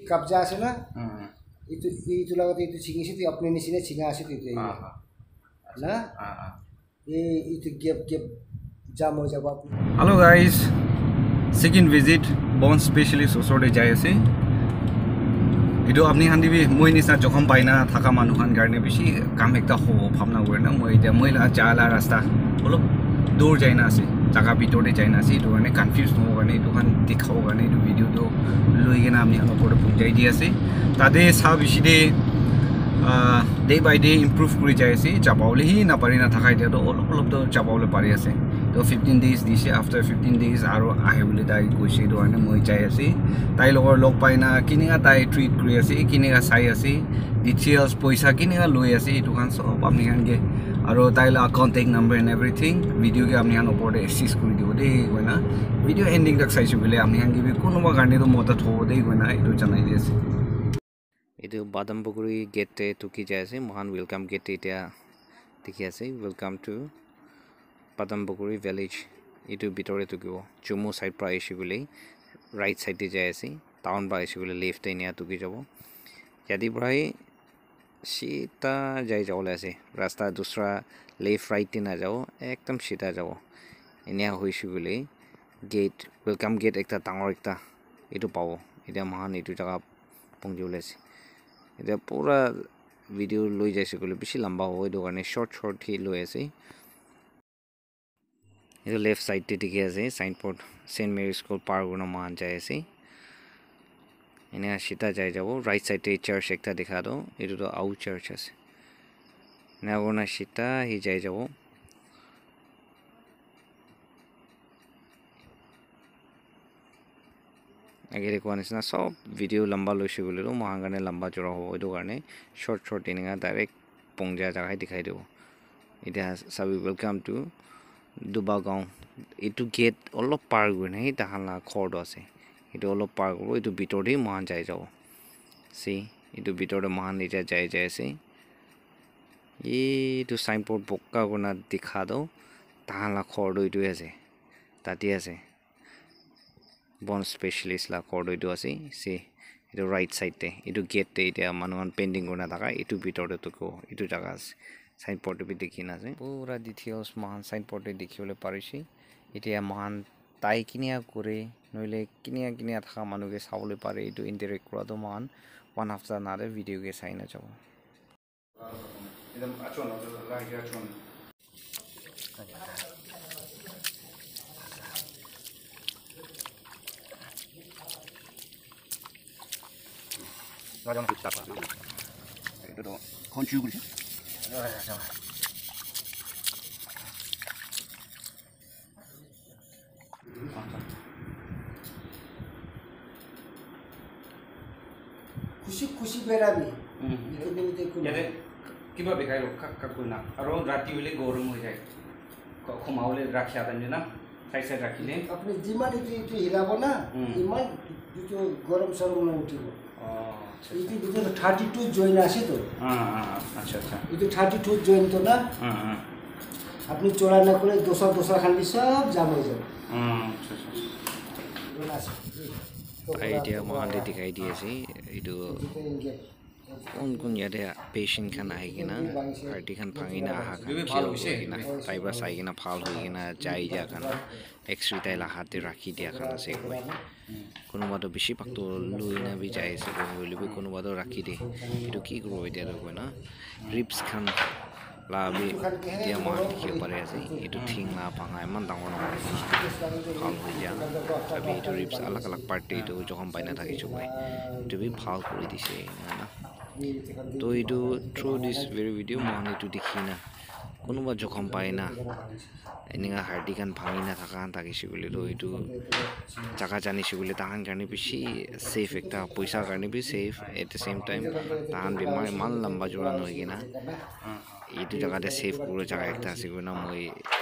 कब्जा আছে না itu lagat itu ছিঙিছে তুই আপনি নিছিনে ছিঙা আছে তুই না itu gap jam ho jaba hello guys second visit bone specialist osore jai ase idu apni handi bi moi nisa jokhom paina thaka manuhan garne bishi kam ekta ho bhamna gorna moi dia moi la chala rasta bolo dur jaina ase jaga bitore jaina ase idu ane confused no garne idu han dikhao garne idu video to loigena amni ano pore punjai di ase tade sa bishi de day by day improve kuri jai ase chapaule hi na pari na thakai dia to olop to chapaule pari ase to 15 days dise after 15 days aro ahebule dai goise do ane moi jai ase tai logor log paina kininga tai treat kuri ase kininga sai ase details poisa kininga loi ase itu kan sob apni han ge aro tai la contact number and everything video ge apni han opor de assist kuri dibo de goina video ending tak sai chubile apni han ge bi kono ba garne to mota thobo de goina itu janai di ase itu Badampuguri gate tuki jai ase mohan welcome gate eta dikhi ase welcome to Badampuguri village itu bitore tukibo Jumu side pra aisi gule right side te jai ase town ba aisi gule left enia tuki jabo yadi brai sita jai jawle ase rasta dusra left right te na jao ekdam sita jabo enia hoisi gule gate welcome gate ekta tangor ekta itu pawo eta mohan itu jaga pongjule ase এটা পুরা video লই যাইছে গলে বেশি লম্বা হয় do কারণে short হি লই আছে এটা লেফট সাইড তে দিকে আছে সাইনবোর্ড সেন্ট মেরি স্কুল পার গুনা মান যায় আছে এনে সিটা যাই যাব রাইট সাইডে চার্চ একটা দেখা দাও এটা তো আউ চার্চ আছে না গোনা সিটা হি যাই যাব আগে রেকোয়ানিস না সব ভিডিও লম্বা লইছে গলে মহাঙ্গানে লম্বা চড়া হবো এটো কারণে শর্ট ইনিংা ডাইরেক্ট পংজা জায়গায় দেখাই দেব এটা সবই ওয়েলকাম টু দুবাগাঁও এইটো গেট অলপ পাৰ গৈ নাই তাহালা খৰটো আছে এইটো অলপ পাৰ কৰিব এইটো ভিতৰতে মহান যাই যাব সি এইটো ভিতৰতে মহান এতিয়া যাই আছে এইটো সাইনবোর্ড বক্কা গুনা দেখা দাও তাহালা খৰটো এইটো আছে তাতে আছে bone specialist la cordo itu ase se itu right side te itu gate te eta manuhan pending gona thaka itu bitor te to itu jaga ase signboard te bi dekhina ase pura details mahan signboard te dekhibole parishi etia mahan tai kinia kore noile kinia thaka manu ge sabole pare itu interact kora to mahan one after another video ge saina jabo edam achon la ge achon Rajang kita apa? Itu tuh kunci gula. খুশি বেরাবি ইয়াতে কিবা বেকাই কাকুই না আৰু ৰাতি হলে গৰম হৈ যায় খমাওলে ৰাখি আদানি না সাইড ৰাখিলে আপনি যিমান ইটো হিলাব না ইমান ইটো গৰম সরম না উঠিব itu betul 32 join আছে তো আচ্ছা itu 32 join তো না আপনি চড়া না করে দোসা খালি সব জাম হয়ে যাবে আচ্ছা idea mohande dikhai di ase itu কোন ইয়াতে পেশেন্ট খান আহি কিনা পাৰ্টি খান ভাঙিনা আহা খান তাইবা চাই কিনা ভাল হৈ কিনা যাই দিয়া খান এক্সৰে তাইলা হাতে ৰাখি দিয়া খান আছে কৈ কোনোবাটো বেছি পাকটো লৈ না বি যাই আছে বুলি কোনোবাটো ৰাখি দিয়ে এইটো কি কৰিব এতিয়া কয় না ৰিপছ খান লাবি এতিয়া মই দেখিব পাৰি আছে এইটো থিং না ভাঙা ইমান ডাঙৰ নহয় ভাল হৈ দিয়া তবে এইটো ৰিপছ আলাগ পাৰ্টি এইটো জখম পাই না থাকিছো মই এইটো বি ভাল কৰি দিছে না তো এইটো থ্ৰু দিছ ভেৰি ভিডিঅ' মই এইটো দেখি না কোনোবা জখম পাই না এনেকা হাৰ্ডি খান ভাঙি না থকা থাকিছে বুলি তো এইটো জাগা জানিছে বুলি তাহান কাৰণে বেছি ছেফ একটা পইচাৰ কাৰণে be safe at the same time তাহান বেমাৰ ইমান লম্বা জোৰা নহয় কিনা এইটো জায়গাতে সেভ করে জায়গা একটা আছে না মই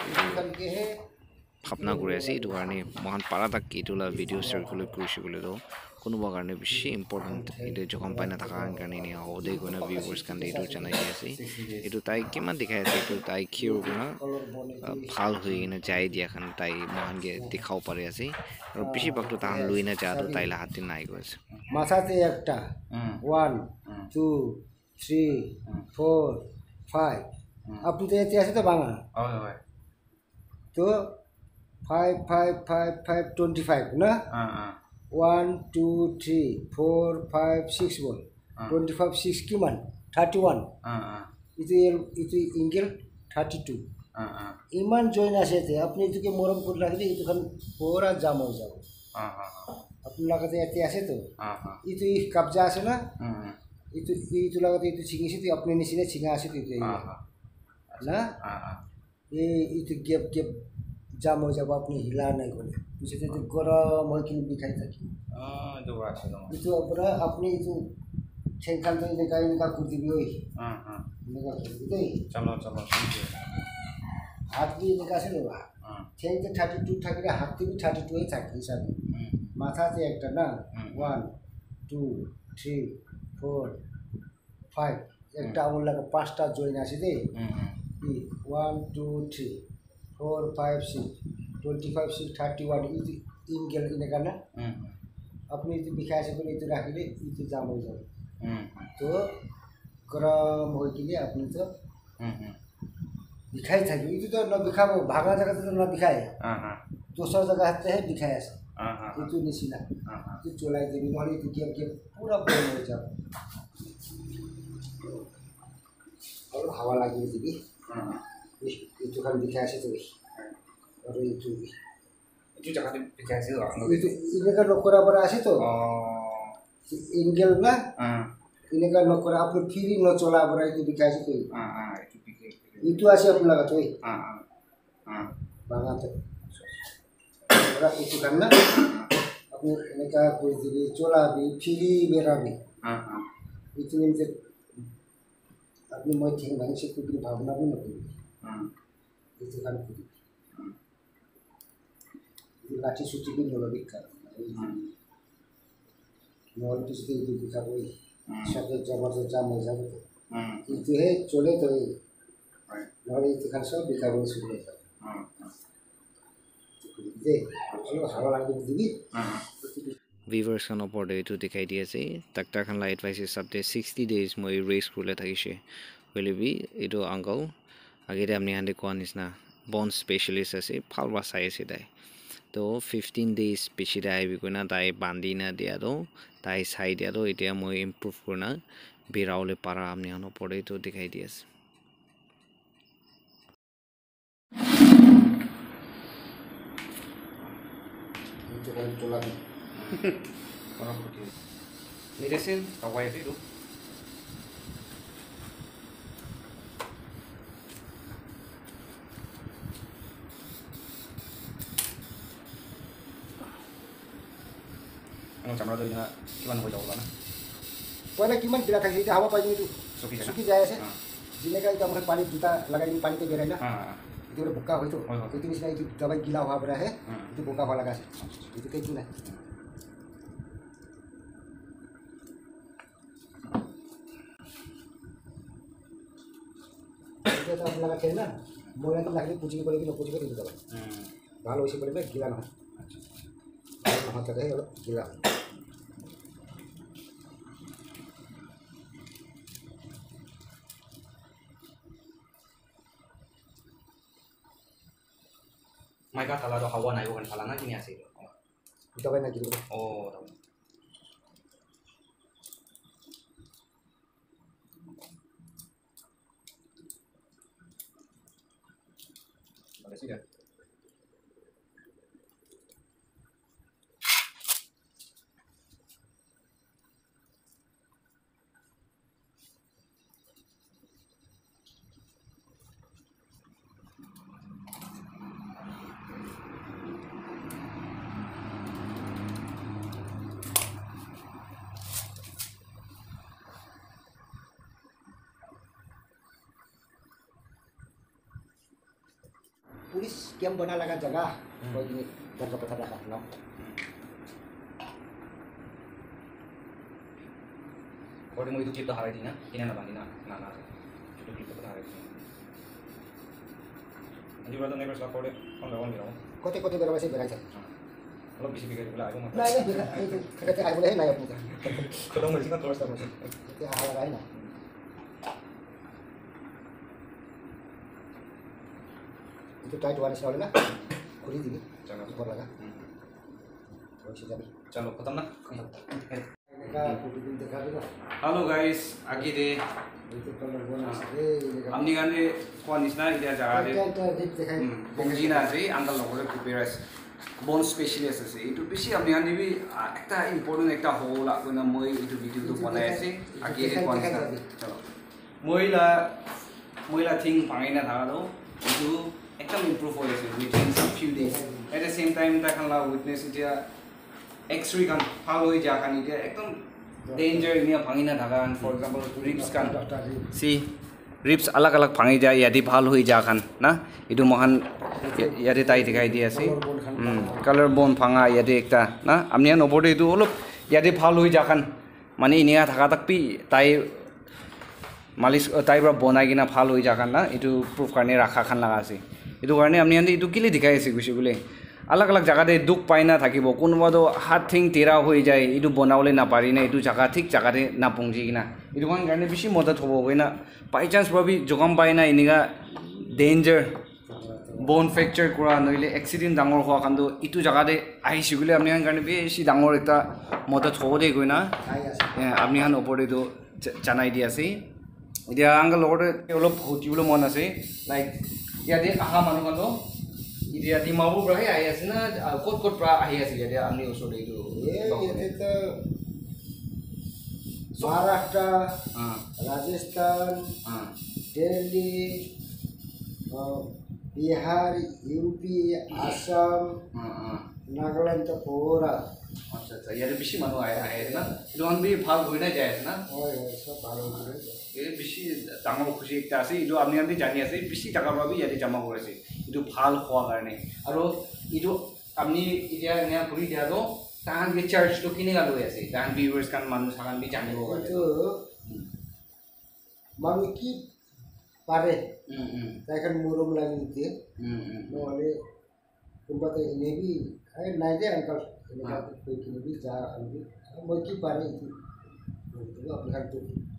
ভাবনা করে আছি এইটো কারণে মহান পারা তাক এইটোলা ভিডিও সার্কুলেট কৰিছে বলে তো কোনোবা কাৰণে বেছি ইম্পৰ্টেণ্ট এইটো জখম পাই না থাকা কাৰণে নিয়া হদে কোনা ভিউৱাৰ্স কাৰণে এইটো জানাই আছে এইটো তাই কিমান দেখাই আছে এইটো তাই কিয় কোনা ভাল হৈ কিনে যাই দিয়া খান তাই মহানকে দেখাও পাৰি আছে আৰু বেছি ভাগটো তাহান লৈ না যাতো তাইলা হাতে নাই গৈছে মাথাতে একটা 1 2 3 4 5 আপনি তো এতে আছে তো বাংলা তো 5 5 5 5 25 না 1 2 3 4 5 6 বল 25 6 কিমান 31 itu inggil 32 ইমান জইন আছে তে আপনি এটাকে মরম করে রাখলে এখান পুরা জাম হয়ে যাবে আপনি লাগাতে এতে আছে তো itu কবজা আছে না itu লাগাতে itu ছিঙিছে তো আপনি নিচিনে ছিঙা আছে তো itu না itu গেপ গেপ জাম হয়ে যাব আপনি হিলা নাই করে পিছতে তো গরম হয় কিন্তু বিখাই থাকে itu আপনারা আপনি itu ঠেংখান তো এনেকা করে দিবি ওই এনেকা করে দিবি হাত দিয়ে এনেকা আছে না ঠেংতে 32 থাকলে হাত দিয়ে 32 থাকে হিসাবে মাথাতে একটা না 1 2 3 4 5 একটা আমার লাগে 5টা জয়েন আছে দে 1 2 3 4 5 6 25 6 31 ইতি ইনগেল এনেকা না আপনি যদি বিখাই আছে করে ইতি রাখিলে ইতি জাম হয়ে যাবে তো গরম হয়ে গেলে আপনি তো বিখাই থাকি ইতি তো না বিখাবো ভাঙা জায়গাতে তো না বিখায় দোসর জায়গাতে বিখাই আছে itu নিচিনা itu চলাই দিবি নহলে itu গেপ গেপ পুরা বন্ধ হয়ে যাবে আর হাওয়া লাগিয়ে দিবি itu kan বিখাই আছে তুই আর itu জায়গাতে বিখাই আছে itu ইনেকা লোকরা বড় আছে তো ইনগেল না ইনেকা লোকরা আপনি ফ্রি ন চলা বড় itu বিখাই আছে তুই itu আছে আপনার কাছে তুই বাগাতে ওরা কিছু খান না আপনি এনেকা করে দিবি চলাবি ফিরি বেরাবি itu নিতে আপনি মই ঠিক ভাঙছে কুকুর ভাবনা বি নকরি itu খান কুকুর লাঠি সুটি বি নলো বিকার নল কিছু দিয়ে বিকার ওই সাথে জবরদস্ত জাম হয়ে যাবে কিন্তু হে চলে তো নহলে itu খান সব বিকার হয়ে শুরু হয়ে যাবে ভিভাৰ্ছ খানৰ ওপৰত এইটো দেখাই দি আছে টাকটাখান লাইট পাইছে চাপতে 60 ডেজ মই ৰেচ কৰিলে থাকিছে বুলিবি এইটো আংকল আগেতে আপুনি হান্দি কোৱা নিচিনা বন স্পেচিয়েলিষ্ট আছে ভালবা চাই আছে তাই তো 15 ডেজ পিছিতে আহিবি কইনা তাই বান্ধি না দিয়াতো তাই চাই দিয়াতো এতিয়া মই ইম্প্ৰুভ কৰনা বিৰাওলে পাৰা আপুনি হানৰ ওপৰত এইটো দেখাই দি আছে Tolak. Orang putih. Ini desin, kawai itu. Ang camera tu ina kiman ho jauh na. Pwede kiman bila thak itu hawa pa itu. Suki jaya se. Jine ka itu amre pani juta lagai ni pani te berai na. Itu udah buka ho itu. Itu ni itu dawai gila huwa bera hai. Itu buka huwa laga se. Itu kayak gini. Itu tak laga kena na. Mau yang tu lagi puji boleh kita puji itu dawai. Kalau isi boleh gila na. Nah, tak ada gila. Mereka kalau ada hawa naik bukan salah lagi nih asli. Kita main lagi dulu. Oh, tahu. Ada sih dah. Police camp बना लगा जगह कोई नहीं जगह पता लगा लो और मैं itu kita hari ini na, ini na bandina, na itu kita hari ini. Nanti berada never sekolah kode, on gitu. kote-kote berapa sih beraja অলপ বেছি বিকাই দিবলৈ আহিব নাই নাই আহিবলৈ নাই আপুনি খতম হৈছে না তোৰ চাব এতিয়া আহা লগাই নাই itu tight one sekali na kuli dini jangan impor laga चलो खत्म ना देखा हेलो गाइस आगे दे हमनी गाने कोनिस ना इधर जगह दे बंजी ना से अंकल लोगों ने कबीराज बोन स्पेशलिस्ट से इटू बेसी हमनी गाने भी एकटा इम्पोर्टेंट एकटा होल आकोना মই इटू वीडियो तो बनाए से आगे दे कोनिस ना चलो মইলা থিং পাঙিনা থাকালো ইটু একদম ইমপ্ৰুভ হৈ আছে within some few days at the same time তাখানলা উইটনেস এতিয়া एक्सरे कान फाल हो जा खानी के एकदम डेंजर निया भांगिना धागा फॉर एग्जांपल रिब्स कान सी रिब्स अलग अलग भांगी जा यदि फाल हो जा खान ना इदु महान यदि ताई दिखाई दिया सी कलर बोन भांगा यदि एकता ना आमनिया नबोदे इदु অলপ यदि फाल हो जा खान माने इनिया धागा तक पी ताई मालिश ताई बरा बनाई किना फाल हो जा खान ना इदु प्रूफ करने रखा खान लगा सी इदु करने आमनिया इदु किले दिखाई सी गुसी बोले अलग अलग जगह दे दुख पाई ना থাকিব কোনবা তো হাত থিং তেরা হয়ে যায় ইদু বনাওলে না পারি না ইদু জায়গা ঠিক জায়গাতে না পৌঁছি কিনা ইদু কোন কারণে বেশি মদত হবো হয় না বাই চান্স ভাবি জগম পাই না ইনিগা ডেঞ্জার বোন ফ্র্যাকচার করা নইলে অ্যাক্সিডেন্ট ডাঙর হওয়া কান্দো ইটু জায়গাতে আইছি বলে আপনি কারণে বেশি ডাঙর একটা মদত হবো দে কই না আপনি হান ওপরে তো জানাই দি আছে এতিয়া আঙ্গল লগতে অলপ হতিবলে মন আছে লাইক ইয়াতে আহা মানুহ কান্দো Dia Dimapur berapa ya? Ayah sana kot berapa ayah sih dia amni usul itu. Itu Maharashtra, Rajasthan, Delhi, Bihar, UP, Assam, Nagaland itu pura. अच्छा अच्छा यार बिशी मानो आया ना लोन भी भाग होना जाए ना सब भाग होना ये बिशी तांगो खुशी एक तासी जो आपने आंधी जानी है बिशी जगह पर भी यार जमा हो रहे से जो भाग हुआ करने अरो ये जो अपनी इधर नया पूरी दिया तो तांग के चर्च तो किन्हीं का लोग ऐसे तांग व्यूअर्स का मानुष का भी जाने होगा तो मानो कि पारे ताकन मुरुम लगी थी नॉले कुंभा तो इन्हें भी है नाइजे अंकल कोई किन्हीं भी जा मैं कि पारे थी तो अपने घर तो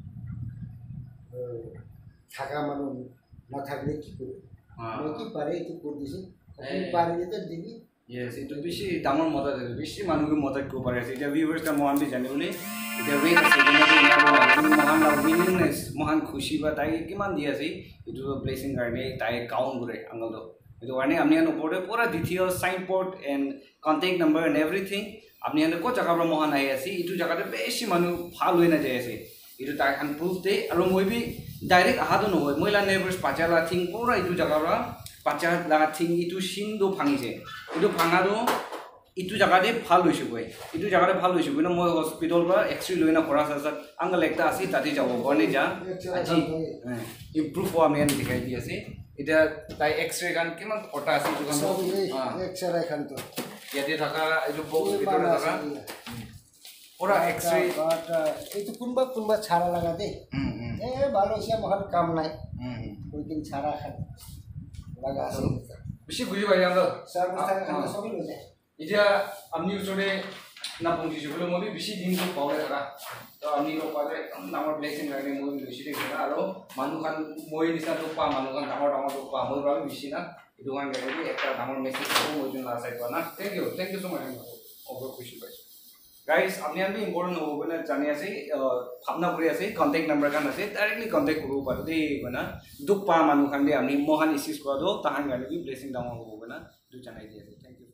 থাকা মানুষ না থাকলে কি করবে मैं कि पारे तो कर दिसे अपनी पारे तो दिबी यस इतो बेसी डाঙৰ মদত আছে বেছি মানুহকে মদত কৰিব পাৰে আছে এতিয়া ভিউয়াৰ্স কা মহান বি জানি বলে এতিয়া ৰেট আছে মহান লাভ উইলিংনেস মহান খুশি বা তাই কিমান দি আছে ইটো প্লেসিং কাৰণে তাই কাউন্ট কৰে আঙ্গল ইটো কাৰণে আমি আন ওপৰতে পুৰা ডিটেইলস সাইন পোর্ট and contact number and everything আপনি আন কো জায়গা পৰা মহান আহি আছে ইটো জায়গাতে বেছি মানুহ ভাল হৈ না যায় আছে इधर ताकि हम प्रूफ दे अरो मैं भी डायरेक्ट आहादो न होय मैला नेबर्स पाचाला थिंग पूरा इटू जगहरा पाचाला थिंग इटू सिंदो फांगिसे इटू फांगादो इटू जगह दे फाल होइसु गय इटू जगह दे फाल होइसु गय न मैं हॉस्पिटल बा एक्सरे लयना खरा साथ आंगल एकटा आसी ताते जाबो गने जा আজি इम्प्रूव हुआ मेन दिखाई दि आसे इटा ताई एक्सरे गान किमान फटा आसी तो गान एक्सरे खान तो याते थाका इटू बॉक्स ভিতরে থাকা पूरा एक्सरे itu kunba छाड़ा लगा दे भालो से महल काम নাই कोई दिन छाड़ा खान लगा से বেশি বুঝি ভাই আমরা सर मस्ता खाना सब हो जाए इजा আমনি উচরে না পৌঁছিছো বলে মই বেশি দিন তো পাওলে থাকা তো আমনি লোক পালে একদম নামৰ ব্লেসিং লাগে মই বেশি দেখি না আর মানুহ খান মই নিসা তো পা মানুহ খান ডাঙৰ ডাঙৰ তো পা মই ভাবে বেশি না এটো গান গালি একটা ডাঙৰ মেসেজ মই দিন লাস্ট আইতো না thank you so much over খুশি পাইছো गाइस আপনি আমি ইম্পর্টেন্ট হবো বলে জানি আছে ভাবনা কৰি আছে কন্টাক্ট নাম্বার কান আছে ডাইরেক্টলি কন্টাক্ট কৰিব পাৰো দেই গনা দুখ পা মানুহ খান দে আমি মহান ইস্যুস কৰা দো তাহান গালি ব্লেসিং ডাঙৰ হ'ব গনা দু জানাই দি আছে থ্যাংক ইউ